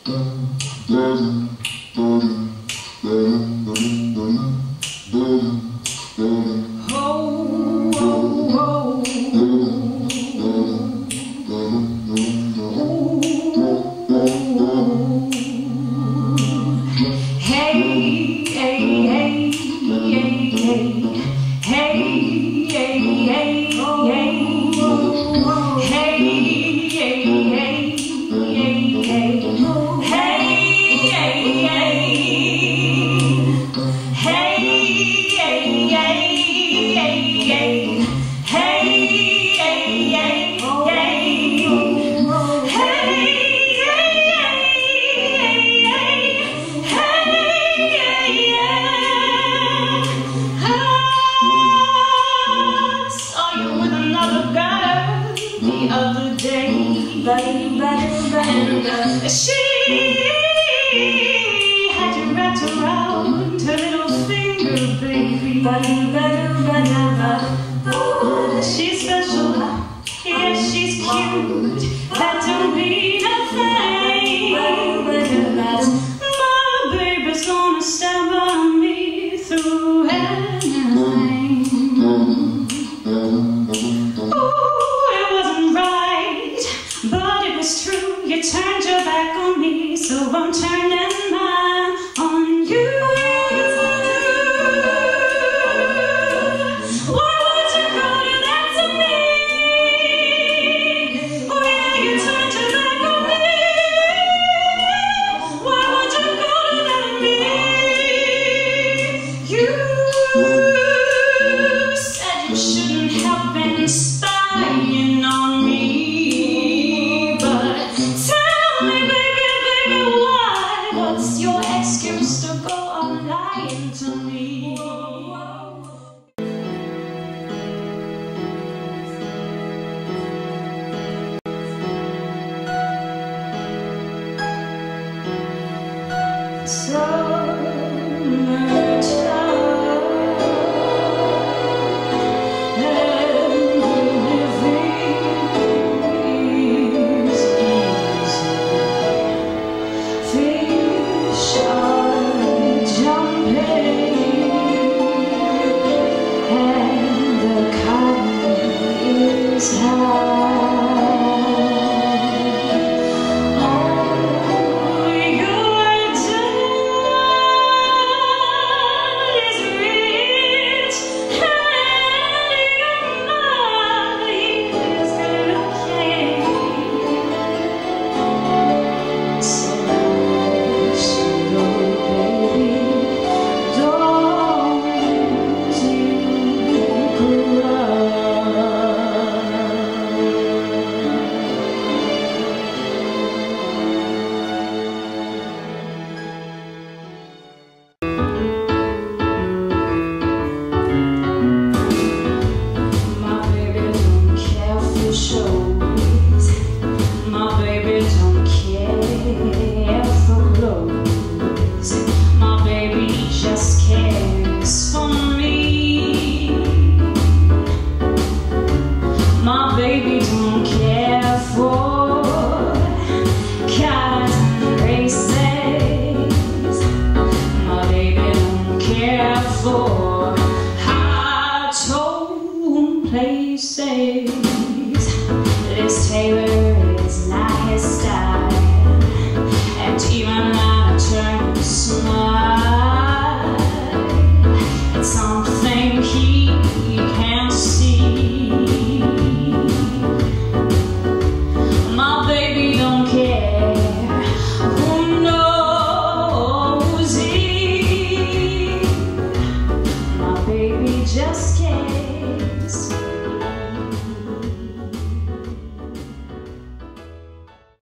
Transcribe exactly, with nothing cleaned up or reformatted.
And she had you wrapped around her little finger, baby. Oh, she's special, yeah, she's cute. That don't mean a thing. My baby's gonna stand by me through anything. Oh, it wasn't right, but it was true. You turned your back on me, so I'm turning mine on you. Why would you go do that to me? Oh yeah, you turned your back on me. Why would you go do that to me? You said you shouldn't have been spying on me. What's your excuse to go on lying to me? So much love and living is easy. Fish are jumping and the cotton is high. All you're done is rich and your mind is looking. So for high-tone places, this tailor is not his style, and even at a turn to smile, it's something he can't see. My baby don't care who knows it. Baby, just